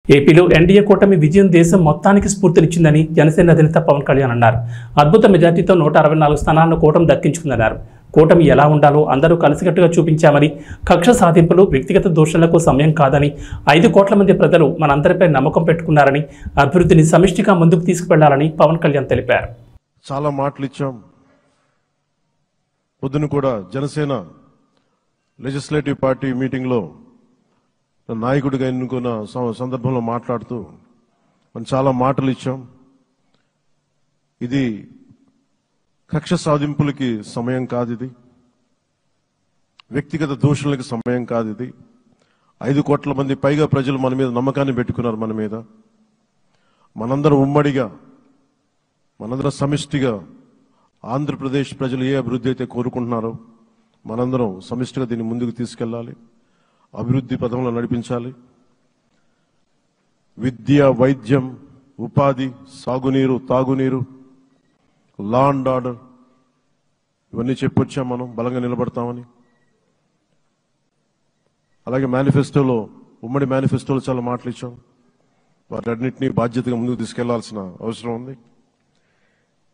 ఏపీలో ఎన్డీఏ కూటమి విజయం దేశం మొత్తానికి స్ఫూర్తినిచ్చిందని జనసేన అధినేత పవన్ కళ్యాణ్ అన్నారు. అద్భుత మెజార్టీతో 164 స్థానాలను కూటమి దక్కించుకుందన్నారు. కూటమి ఎలా ఉండాలో అందరూ కలిసికట్టుగా చూపించామని, కక్ష సాధింపులు, వ్యక్తిగత దూషణలకు సమయం కాదని, 5 కోట్ల మంది ప్రజలు మనందరిపై నమ్మకం పెట్టుకున్నారని, అభివృద్ధిని సమిష్టిగా ముందుకు తీసుకువెళ్లాలని పవన్ కళ్యాణ్ తెలిపారు. చాలా మాటలు ఇచ్చాం. పొద్దున కూడా జనసేన లెజిస్లేటివ్ పార్టీ మీటింగ్లో నాయకుడిగా ఎన్నుకున్న సందర్భంలో మాట్లాడుతూ మనం చాలా మాటలు ఇచ్చాం. ఇది కక్ష సాధింపులకి సమయం కాదు, ఇది వ్యక్తిగత దూషణలకి సమయం కాదు. ఇది 5 కోట్ల మంది పైగా ప్రజలు మన మీద నమ్మకాన్ని పెట్టుకున్నారు. మన మీద మనందరం ఉమ్మడిగా, మనందరం సమిష్టిగా ఆంధ్రప్రదేశ్ ప్రజలు ఏ అభివృద్ధి అయితే కోరుకుంటున్నారో మనందరం సమిష్టిగా దీన్ని ముందుకు తీసుకెళ్లాలి, అభివృద్ధి పథంలో నడిపించాలి. విద్య, వైద్యం, ఉపాధి, సాగునీరు, తాగునీరు, లా అండ్ ఆర్డర్ ఇవన్నీ చెప్పొచ్చాం. మనం బలంగా నిలబడతామని. అలాగే మేనిఫెస్టోలో, ఉమ్మడి మేనిఫెస్టోలో చాలా మాటలు ఇచ్చాం. వాటన్నిటినీ బాధ్యతగా ముందుకు తీసుకెళ్లాల్సిన అవసరం ఉంది.